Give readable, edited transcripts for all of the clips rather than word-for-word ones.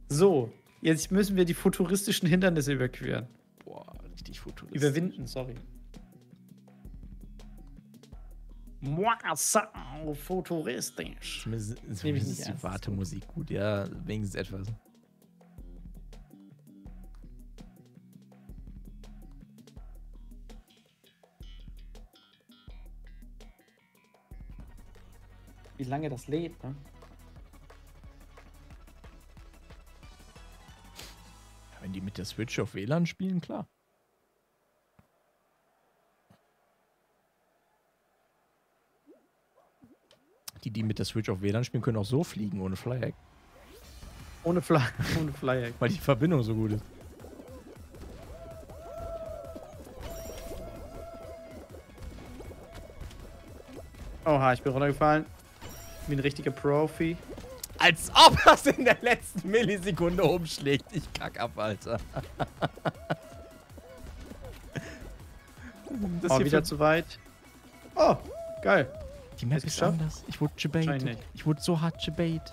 So, jetzt müssen wir die futuristischen Hindernisse überqueren. Boah, richtig futuristisch. Überwinden, sorry. Futuristisch. Zumindest Nehme ich ist nicht die ernst. Wartemusik gut, ja, wenigstens etwas. Wie lange das lebt, ne? Wenn die mit der Switch auf WLAN spielen, klar. Die mit der Switch auf WLAN spielen, können auch so fliegen, ohne Flyhack. Ohne Flyhack. Weil die Verbindung so gut ist. Oha, ich bin runtergefallen. Wie ein richtiger Profi. Als ob das in der letzten Millisekunde umschlägt. Ich kack ab, Alter. Das Oh, hier wieder zu weit. Oh, geil. Die Map Ist ist geschafft? anders. Ich wurde Wahrscheinlich gebaitet. nicht. Ich wurde so hart gebaitet.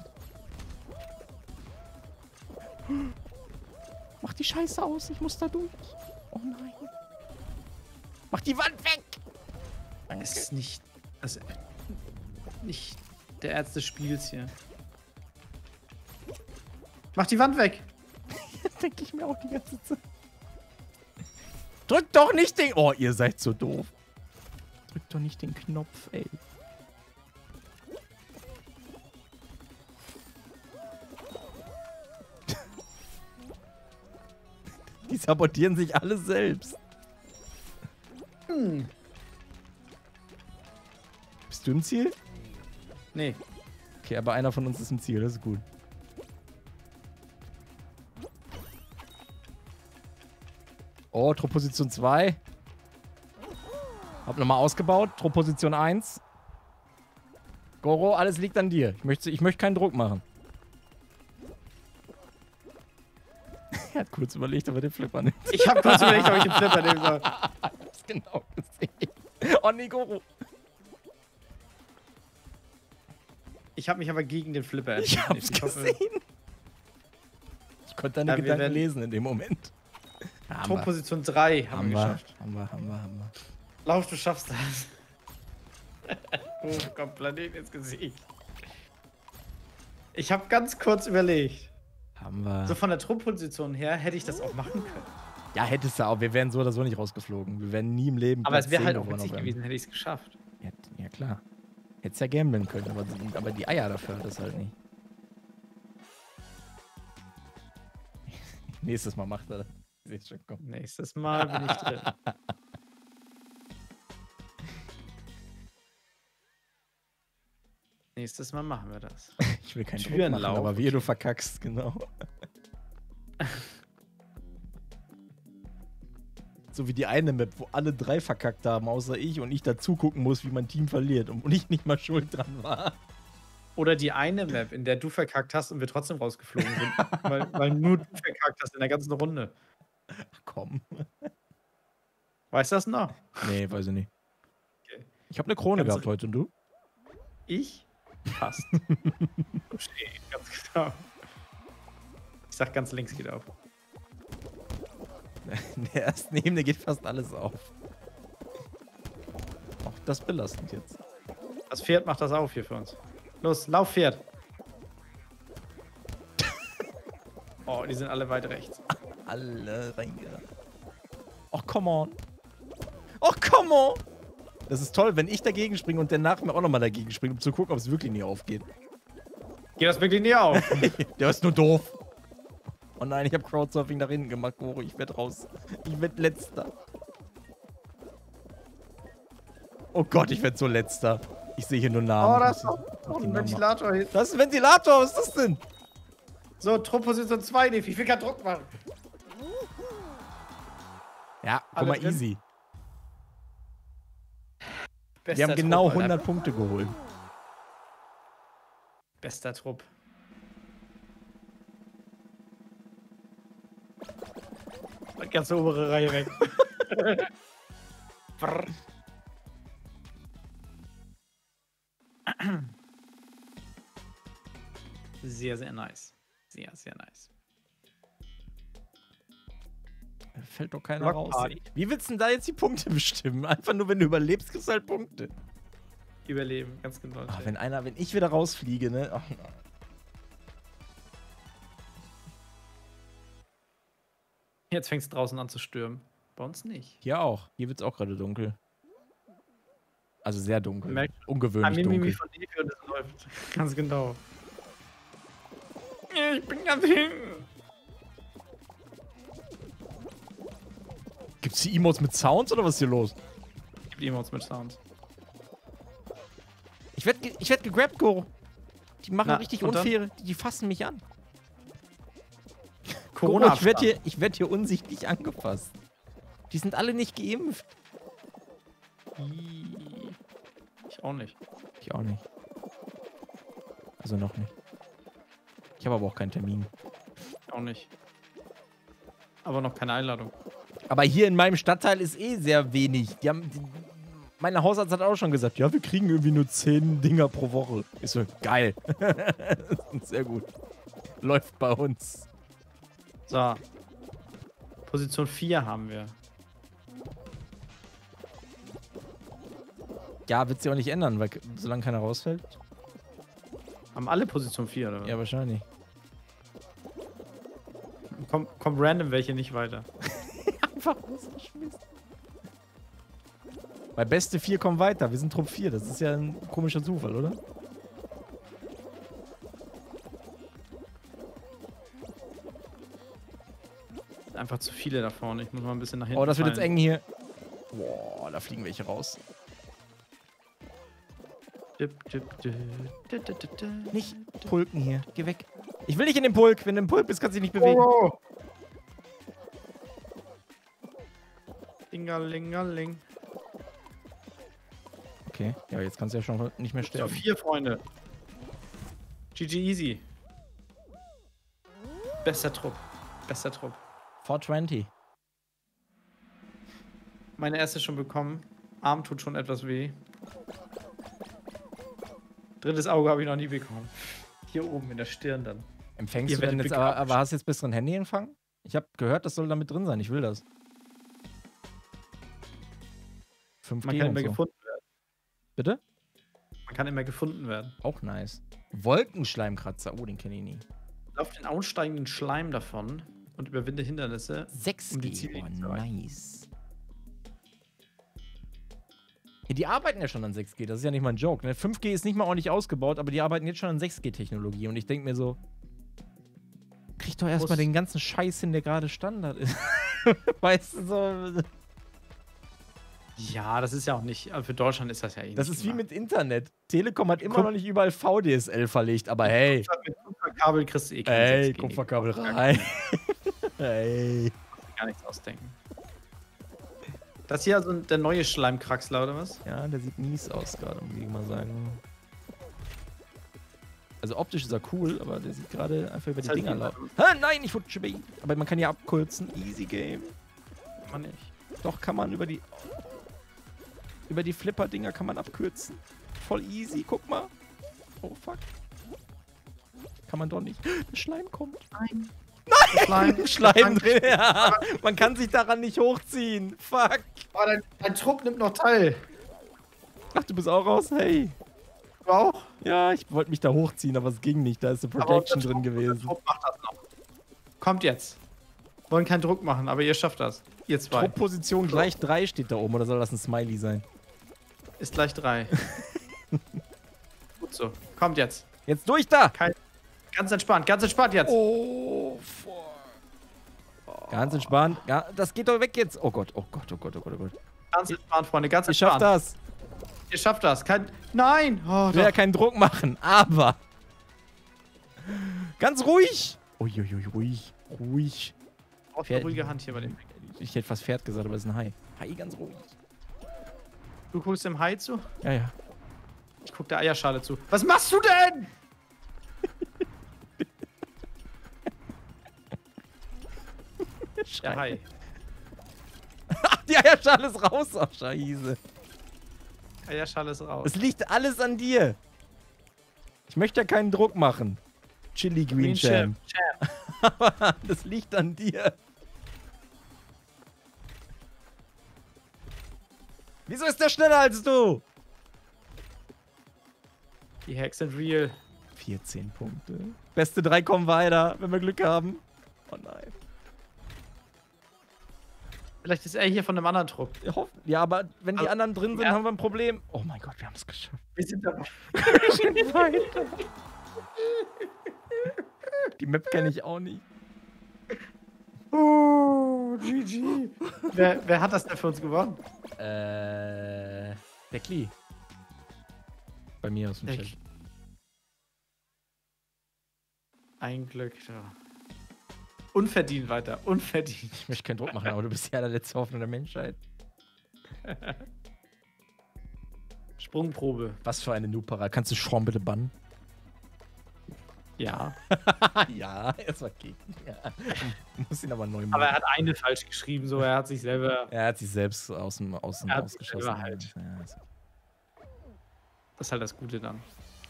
Mach die Scheiße aus. Ich muss da durch. Oh nein. Mach die Wand weg. Es ist nicht. Also, nicht der Ernst des Spiels hier. Mach die Wand weg! Denke ich mir auch die ganze Zeit. Drückt doch nicht den... Oh, ihr seid so doof. Drückt doch nicht den Knopf, ey. Die sabotieren sich alle selbst. Bist du im Ziel? Nee. Okay, aber einer von uns ist im Ziel, das ist gut. Oh, Truppposition 2. Hab nochmal ausgebaut. Truppposition 1. Goro, alles liegt an dir. Ich möchte keinen Druck machen. Er hat kurz überlegt, ob er den Flipper nimmt. Ich hab kurz überlegt, ob ich den Flipper nehmen soll. Ich hab's genau gesehen. Oh nee, Goro. Ich habe mich aber gegen den Flipper Ich entschieden. hab's hoffe, gesehen. Ich konnte deine Ja, wir Gedanken werden- lesen in dem Moment. Turmposition 3 haben wir geschafft. Haben wir. Lauf, du schaffst das. Oh, kommt Planet ins Gesicht. Ich habe ganz kurz überlegt. Haben wir. So von der Truppposition her hätte ich das auch machen können. Ja, hättest du auch. Wir wären so oder so nicht rausgeflogen. Wir wären nie im Leben. Aber Platz es wäre 10 halt auch geworden witzig auf gewesen, hätte ich es geschafft. Ja, klar. Hättest ja gamblen können, aber die Eier dafür hat es halt nicht. Nächstes Mal macht er das. Ich seh's schon kommen. Nächstes Mal bin ich drin. Nächstes Mal machen wir das. Ich will keinen Druck Türen machen, laufen. aber wie du verkackst, genau. So wie die eine Map, wo alle 3 verkackt haben, außer ich, und ich dazu gucken muss, wie mein Team verliert und ich nicht mal schuld dran war. Oder die eine Map, in der du verkackt hast und wir trotzdem rausgeflogen sind. weil nur du verkackt hast in der ganzen Runde. Ach komm. Weißt du das noch? Nee, weiß ich nicht. Okay. Ich habe eine Krone Ganz gehabt heute und du? Ich? Passt. Verstehe, ganz genau. Ich sag, ganz links geht auf. In der ersten Ebene geht fast alles auf. Auch das belastend jetzt. Das Pferd macht das auf hier für uns. Los, lauf, Pferd. Oh, die sind alle weit rechts. Alle reingerannt. Oh, come on. Oh, come on. Das ist toll, wenn ich dagegen springe und der nach mir auch nochmal dagegen springt, um zu gucken, ob es wirklich nie aufgeht. Geht das wirklich nie auf? Der ist nur doof. Oh nein, ich habe Crowdsurfing nach hinten gemacht, Goro. Ich werd raus. Ich werd Letzter. Oh Gott, ich werd so Letzter. Ich sehe hier nur Namen. Oh, da ist Ich muss noch die ein Namen Ventilator hin. Das ist ein Ventilator, was ist das denn? So, Truppposition 2, Nef. Ich will keinen Druck machen. Ja, guck Alle mal, drin? easy. Bester Wir haben genau Trupp, Alter. 100 Punkte geholt. Bester Trupp. Die ganze obere Reihe weg. Brr. Sehr, sehr nice. Sehr, sehr nice. Fällt doch keiner Rock raus. Party. Wie willst du denn da jetzt die Punkte bestimmen? Einfach nur, wenn du überlebst, kriegst du halt Punkte. Überleben, ganz genau. Ach, wenn ich wieder rausfliege, ne? Ach, Jetzt fängt es draußen an zu stürmen. Bei uns nicht. hier auch. Hier wird es auch gerade dunkel. Also sehr dunkel. Merkt Ungewöhnlich Mimimi dunkel. von Evi und es läuft. Ganz genau. Ich bin ganz hinten. Gibt's die Emotes mit Sounds oder was ist hier los? Gibt Emotes mit Sounds. Ich werd gegrabt, Goro. Die machen Na, richtig und dann? unfaire. Die fassen mich an. Corona. Goro, ich werd hier unsichtlich angefasst. Die sind alle nicht geimpft. Ich auch nicht. Ich auch nicht. Also noch nicht. Ich habe aber auch keinen Termin. Auch nicht. Aber noch keine Einladung. Aber hier in meinem Stadtteil ist eh sehr wenig. Mein Hausarzt hat auch schon gesagt, ja, wir kriegen irgendwie nur 10 Dinger pro Woche. Ist so, geil. Sehr gut. Läuft bei uns. So. Position 4 haben wir. Ja, wird sich auch nicht ändern, weil solange keiner rausfällt. Haben alle Position 4, oder was? Ja, wahrscheinlich. Kommt random welche nicht weiter. Einfach rausgeschmissen. Weil beste 4 kommen weiter. Wir sind Trupp 4. Das ist ja ein komischer Zufall, oder? Einfach zu viele da vorne. Ich muss mal ein bisschen nach hinten. Oh, das wird jetzt fallen. eng hier. Boah, da fliegen welche raus. Nicht pulken hier. Geh weg. Ich will nicht in den Pulk. Wenn du im Pulk bist, kannst du dich nicht bewegen. Oh. Dingalingaling. Okay. Ja, jetzt kannst du ja schon nicht mehr So, sterben. 4 Freunde. GG easy. Bester Trupp. Bester Trupp. 420. Meine erste schon bekommen. Arm tut schon etwas weh. Drittes Auge habe ich noch nie bekommen. Hier oben in der Stirn dann. Empfängst Ihr du denn werdet jetzt aber hast du jetzt besseren Handyempfang? Ich habe gehört, das soll damit drin sein. Ich will das. 5G Man kann und immer so. gefunden werden. Bitte? Man kann immer gefunden werden. Auch nice. Wolkenschleimkratzer. Oh, den kenne ich nie. Lauf den aussteigenden Schleim davon und überwinde Hindernisse. 6G. Um die Ziele zu Oh, erreichen. nice. Ja, die arbeiten ja schon an 6G. Das ist ja nicht mal ein Joke. Ne? 5G ist nicht mal ordentlich ausgebaut, aber die arbeiten jetzt schon an 6G-Technologie. Und ich denke mir so, krieg doch erstmal den ganzen Scheiß hin, der gerade Standard ist. Weißt du, so. Ja, das ist ja auch nicht. Aber für Deutschland ist das ja eh Das nicht ist wie gemacht. mit Internet. Telekom hat immer noch nicht überall VDSL verlegt, aber hey. Mit Kupferkabel kriegst du eh kein Ey, 6G. Kupferkabel rein. Hey. Gar nichts ausdenken. Das hier also der neue Schleimkraxler, oder was? Ja, der sieht mies aus gerade, muss ich mal sagen. Also optisch ist er cool, aber der sieht gerade einfach über die halt Dinger die- laufen. Ah, nein, ich wurde schon. Aber man kann ja abkürzen. Easy Game. Man nicht. Doch, kann man über die Flipper-Dinger kann man abkürzen. Voll easy, guck mal. Oh, fuck. Kann man doch nicht. Der Schleim kommt. Nein. Schleim drin. Ja. Man kann sich daran nicht hochziehen. Fuck. Oh, dein Trupp nimmt noch teil. Ach, du bist auch raus? Hey. Du auch? Ja, ich wollte mich da hochziehen, aber es ging nicht. Da ist eine Aber Protection unser drin Trupp- unser gewesen. Trupp macht das noch. Kommt jetzt. Wollen keinen Druck machen, aber ihr schafft das. Ihr zwei. Truppposition gleich 3 steht da oben, oder soll das ein Smiley sein? Ist gleich 3. Gut so. Kommt jetzt. Jetzt durch da! Ganz entspannt jetzt. Oh, fuck. Ganz entspannt. Ja, das geht doch weg jetzt. Oh Gott, oh Gott, oh Gott, oh Gott, oh Gott. Ganz entspannt, Freunde, ganz Ich schaff entspannt. das. Ihr schafft das. Nein! Oh, Ich will ja doch. keinen Druck machen, aber... Ganz ruhig. Uiuiui, ruhig. Ruhig. Brauchst eine ruhige Hand hier bei dem. Ich hätte fast Pferd gesagt, aber es ist ein Hai. Hai, ganz ruhig. Du guckst dem Hai zu? Ja, ja. Ich guck der Eierschale zu. Was machst du denn? Der Hai. Ach, die Eierschale ist raus. Ach, scheiße. Eierschale ist raus. Es liegt alles an dir. Ich möchte ja keinen Druck machen. Chili Green Champ. Champ. Aber das liegt an dir. Wieso ist der schneller als du? Die Hacks sind real. 14 Punkte. Beste 3 kommen weiter, wenn wir Glück haben. Oh nein. Vielleicht ist er hier von einem anderen Trupp. Ja, aber wenn die Also, anderen drin sind, ja. haben wir ein Problem. Oh mein Gott, wir haben es geschafft. Wir sind dabei. Die Map kenne ich auch nicht. Oh, GG. Wer hat das denn für uns gewonnen? Der Klee. Bei mir aus dem Der Chat. Ein Glück. Ja. Unverdient weiter. Unverdient. Ich möchte keinen Druck machen, aber du bist ja der letzte Hoffnung der Menschheit. Sprungprobe. Was für eine Noob-Parade. Kannst du Schramm bitte bannen? Ja. Ja, es war okay. Ja. Du musst ihn aber neu machen. Aber er hat eine falsch geschrieben, so. Er hat sich selber. Er hat sich selbst außen Er hat sich ausgeschossen. selber halt. Ja, ist- Das ist halt das Gute dann.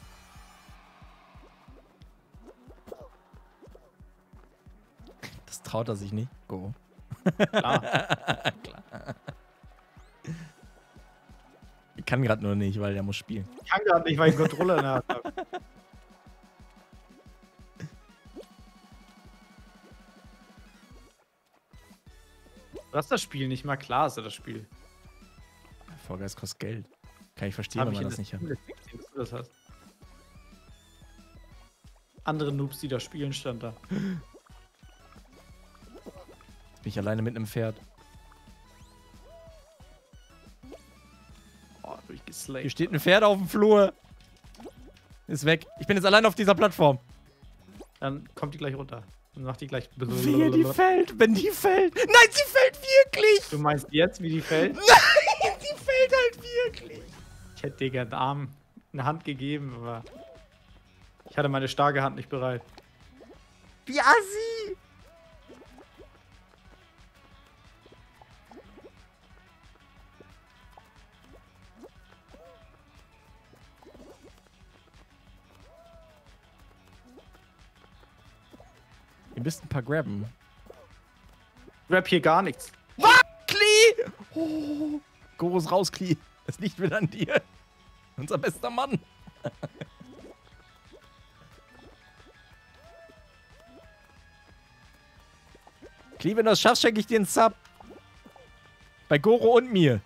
Das traut er sich nicht. Go. Klar. Klar. Ich kann gerade nur nicht, weil der muss spielen. Ich kann gerade nicht, weil ich einen Controller in der Hand habe. Du hast das Spiel nicht mal, klar ist ja das Spiel. Fall Guys kostet Geld. Kann ich verstehen, Hab wenn ich man in das nicht hat. Steam gesehen, dass du das hast. Andere Noobs, die da spielen, stand da. Bin ich alleine mit einem Pferd. Oh, Hier durchgeslayt. steht ein Pferd auf dem Flur. Ist weg. Ich bin jetzt allein auf dieser Plattform. Dann kommt die gleich runter. Dann macht die gleich. Wehe, die fällt. Wenn die fällt. Nein, sie fällt wirklich. Du meinst jetzt, wie die fällt? Nein, sie fällt halt wirklich. Ich hätte dir gerne einen Arm, eine Hand gegeben, aber ich hatte meine starke Hand nicht bereit. Wie assi. Ihr müsst ein paar grabben. Rap hier gar nichts. Klee! Oh. Gorus raus, Klee. Das liegt wieder an dir. Unser bester Mann. Klee, wenn du das schaffst, schenke ich dir einen Sub. Bei Goro und mir.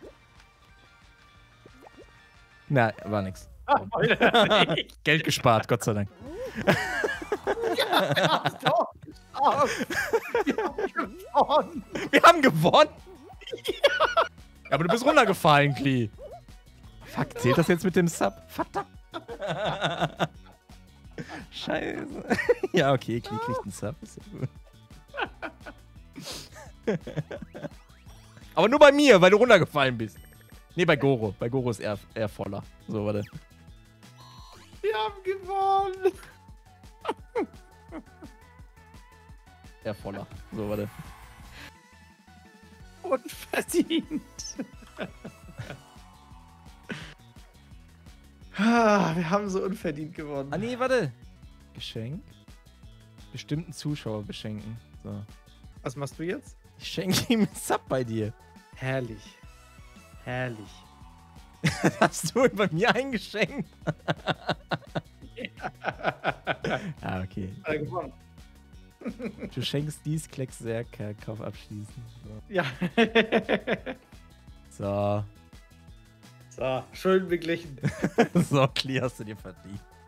Na, war nix. Geld gespart, Gott sei Dank. Wir haben gewonnen! Ja, aber du bist runtergefallen, Klee. Fuck, zählt das jetzt mit dem Sub? Verdammt. Scheiße. Ja, okay, Klee kriegt einen Sub. Ist ja gut. Aber nur bei mir, weil du runtergefallen bist. Nee, bei Goro. Bei Goro ist er voller. So, warte. Wir haben gewonnen. Er voller. So, warte. Unverdient. Wir haben so unverdient gewonnen. Ah, nee, warte. Geschenk. Bestimmten Zuschauer beschenken. So. Was machst du jetzt? Ich schenke ihm einen Sub bei dir. Herrlich. Herrlich. Hast du bei mir eingeschenkt? Ah, okay. Hat er gewonnen. Du schenkst dies, Klecks Serker, Kauf abschließen. Ja. So. So, schön beglichen. So, Klee hast du dir verdient.